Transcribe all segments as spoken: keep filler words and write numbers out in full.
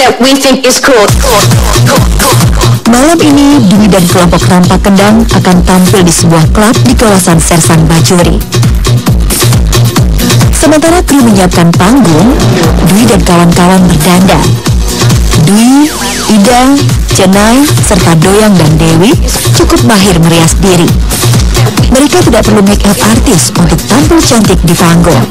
that we think is cool. Malam ini, Dwi dan kelompok Rampak Kendang akan tampil di sebuah klub di kawasan Sersan Bajuri. Sementara kru menyiapkan panggung, Dwi dan kawan-kawan berdandan. Dwi, Ida, Cenai, serta Doyang dan Dewi cukup mahir merias diri. Mereka tidak perlu make up artis untuk tampil cantik di panggung.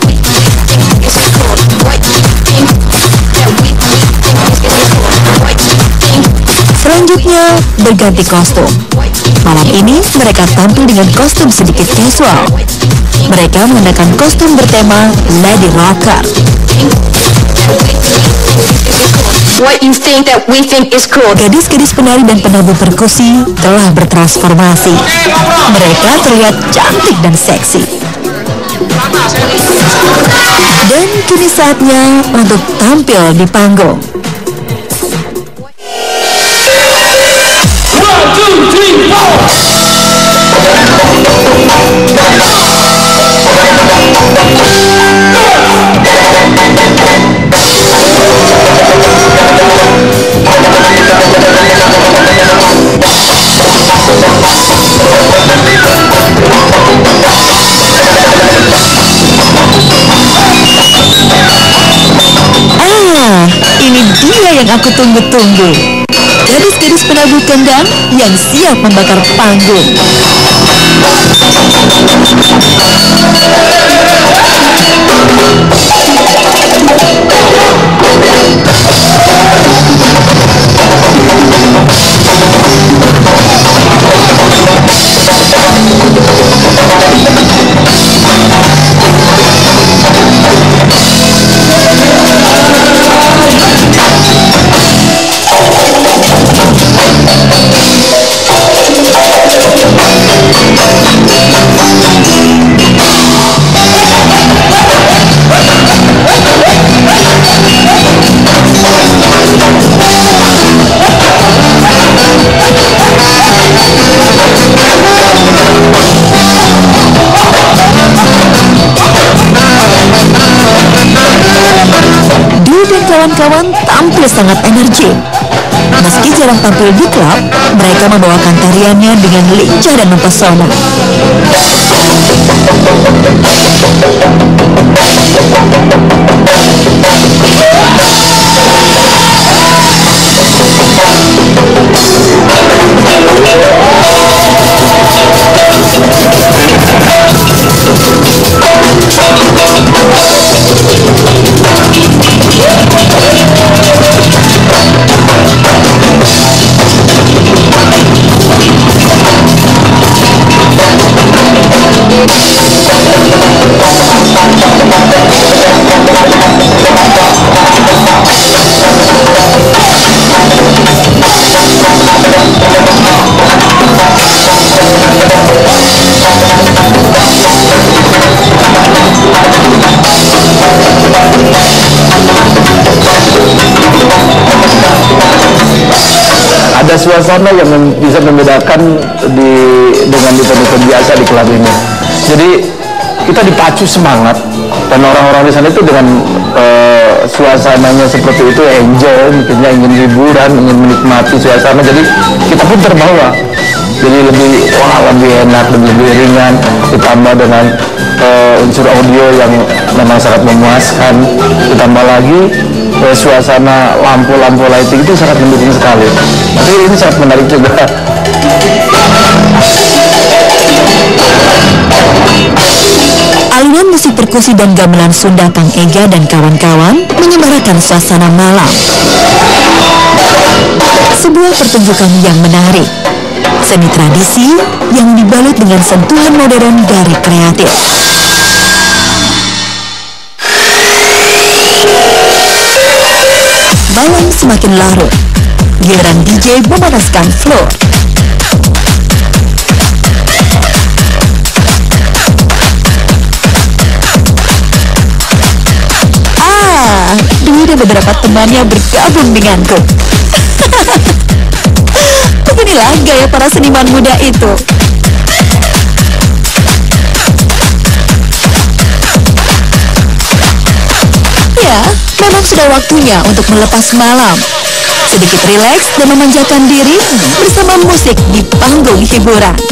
Selanjutnya, berganti kostum. Malam ini, mereka tampil dengan kostum sedikit casual. Mereka menggunakan kostum bertema Lady Rocker. What you think that we think is cool. Gadis-gadis penari dan penabuh perkusi telah bertransformasi. Mereka terlihat cantik dan seksi. Dan kini saatnya untuk tampil di panggung. One, two, three, four. Ah, ini dia yang aku tunggu-tunggu. Gadis-gadis penabuh kendang yang siap membakar panggung. Kawan-kawan tampil sangat energik. Meski jarang tampil di klub, mereka membawakan tariannya dengan lincah dan mempesona. Ada suasana yang mem bisa membedakan di dengan event-event biasa di klub ini. Jadi kita dipacu semangat dan orang-orang di sana itu dengan uh, suasananya seperti itu enjoy, mungkinnya ingin hiburan, ingin menikmati suasana. Jadi kita pun terbawa. Jadi lebih wah lebih enak, lebih, lebih ringan, ditambah dengan uh, unsur audio yang memang sangat memuaskan. Ditambah lagi uh, suasana lampu-lampu lighting itu sangat mendukung sekali. Tapi ini sangat menarik juga. Alunan musik perkusi dan gamelan Sunda Kang Ega dan kawan-kawan menyemarakan suasana malam. Sebuah pertunjukan yang menarik. Seni tradisi yang dibalut dengan sentuhan modern dari kreatif. Malam semakin larut. Giliran D J memanaskan floor. Ah, Dwi dan beberapa temannya bergabung denganku. Beginilah gaya para seniman muda itu. Ya, memang sudah waktunya untuk melepas malam. sedikit rileks dan memanjakan diri bersama musik di panggung hiburan.